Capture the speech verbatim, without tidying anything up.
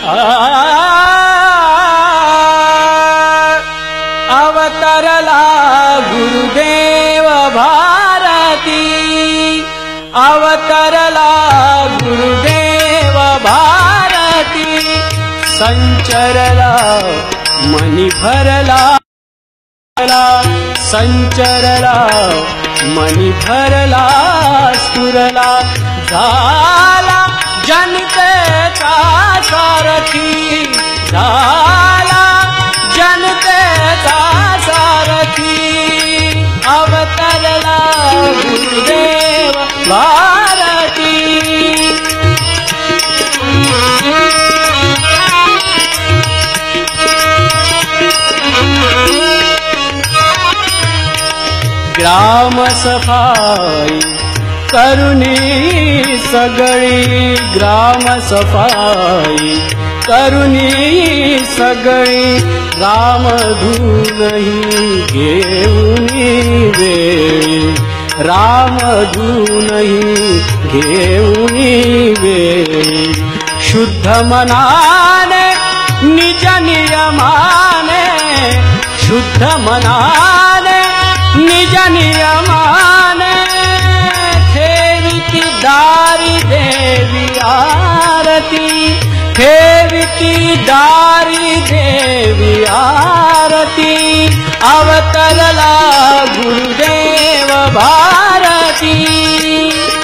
अवतरला गुरुदेव भारती, अवतरला गुरुदेव भारती, संचरला मनी भरला, संचरला मनी भरला, स्फुरला झाला जनतेचा सारथी, झाला जनतेचा सारथी, अवतरला गुरुदेव भारती। ग्राम सफाई करुणी सगळी, ग्राम सफाई करुणी सगळी, रामधूनही घेऊनी वेळी, रामधूनही घेऊनी वेळी, शुद्ध मनाने निज नियमाने, शुद्ध मनाने निज नियमाने, ठेविती दारी देवी आरती, ठेविती दारी देवी आरती, अवतरला गुरुदेव भारती।